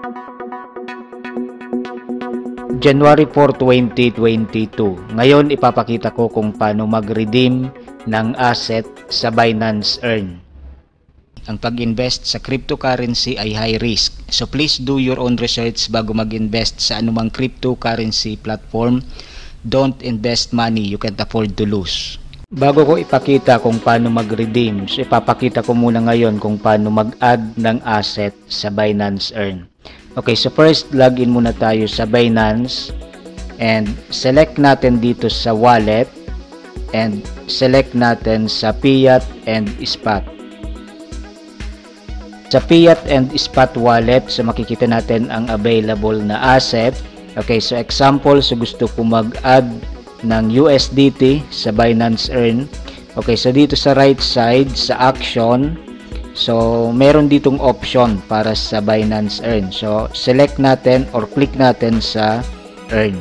January 4, 2022. Ngayon ipapakita ko kung paano mag-redeem ng asset sa Binance Earn. Ang pag-invest sa cryptocurrency ay high risk. So please do your own research bago mag-invest sa anumang cryptocurrency platform. Don't invest money you can't afford to lose. Bago ko ipakita kung paano mag-redeem, so ipapakita ko muna ngayon kung paano mag-add ng asset sa Binance Earn. Okay, so first login muna tayo sa Binance and select natin dito sa wallet and select natin sa fiat and spot. Sa fiat and spot wallet, so makikita natin ang available na asset. Okay, so example, so gusto ko mag-add ng USDT sa Binance Earn. Okay, so dito sa right side, sa action, so meron ditong option para sa Binance Earn. So select natin or click natin sa Earn.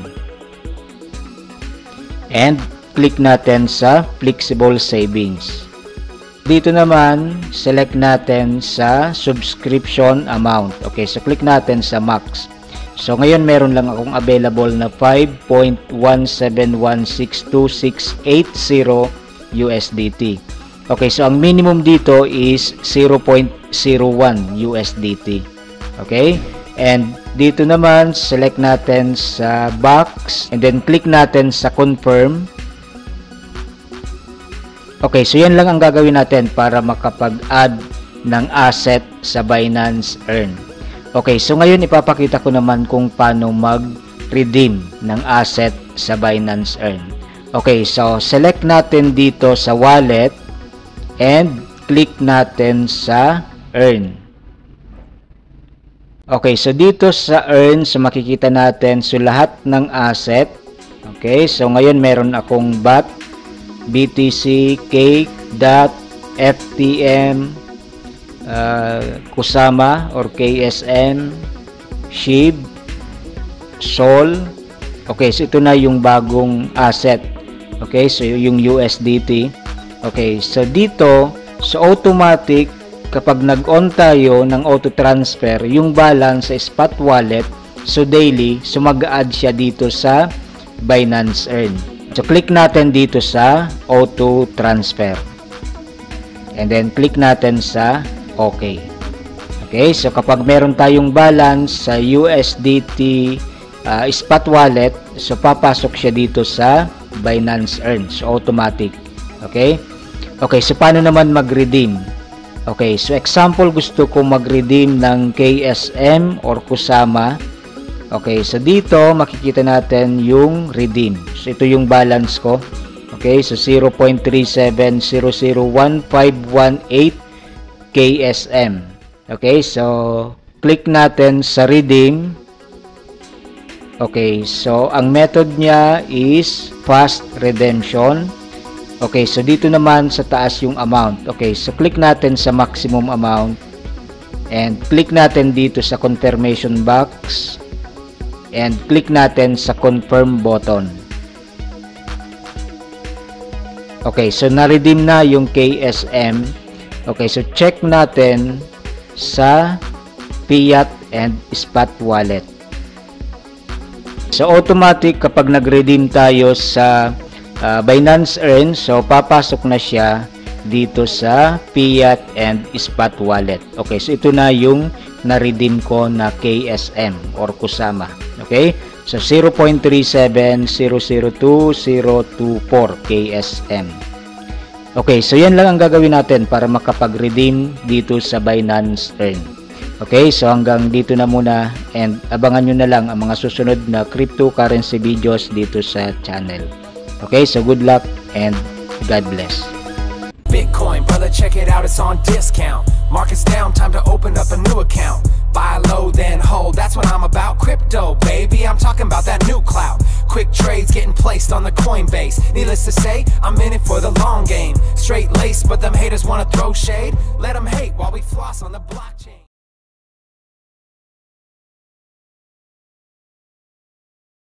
And click natin sa Flexible Savings. Dito naman, select natin sa subscription amount. Okay, so click natin sa max. So ngayon meron lang akong available na 5.1716280 USDT. Okay, so ang minimum dito is 0.01 USDT. Okay? And dito naman, select natin sa box and then click natin sa confirm. Okay, so yan lang ang gagawin natin para makapag-add ng asset sa Binance Earn. Okay, so ngayon ipapakita ko naman kung paano mag-redeem ng asset sa Binance Earn. Okay, so select natin dito sa wallet and click natin sa Earn. Okay, so dito sa Earn, so makikita natin so lahat ng asset. Okay, so ngayon meron akong BAT, BTC, Cake, DOT, FTM, Kusama or KSM, SHIB, SOL. Okay, so ito na yung bagong asset. Okay, so yung USDT. Okay, so dito, so automatic, kapag nag-on tayo ng auto transfer, yung balance sa spot wallet, so daily, so mag-add siya dito sa Binance Earn. So click natin dito sa auto transfer. And then click natin sa OK. Okay, so kapag meron tayong balance sa USDT spot wallet, so papasok siya dito sa Binance Earn. So automatic. Okay? Okay, so paano naman mag-redeem? Okay, so example, gusto ko mag-redeem ng KSM or Kusama. Okay, so dito makikita natin yung redeem. So ito yung balance ko. Okay, so 0.37001.518 KSM. Okay, so click natin sa redeem. Okay, so ang method niya is fast redemption. Okay, so dito naman sa taas yung amount. Okay, so click natin sa maximum amount and click natin dito sa confirmation box and click natin sa confirm button. Okay, so na-redeem na yung KSM. Okay, so check natin sa fiat and spot wallet. So automatic kapag nag-redeem tayo sa Binance Earn, so papasok na siya dito sa fiat and spot wallet. Okay, so ito na yung na-redeem ko na KSM or Kusama. Okay, so 0.37002.024 KSM. Okay, so yan lang ang gagawin natin para makapag-redeem dito sa Binance Earn. Okay, so hanggang dito na muna and abangan nyo na lang ang mga susunod na cryptocurrency videos dito sa channel. Okay, so good luck and God bless. Bitcoin, brother, check it out, it's on discount. Market's down, time to open up a new account. Buy low, then hold, that's what I'm about. Crypto, baby, I'm talking about that new clout. Quick trades getting placed on the Coinbase. Needless to say, I'm in it for the long game. Straight lace, but them haters wanna throw shade. Let them hate while we floss on the blockchain.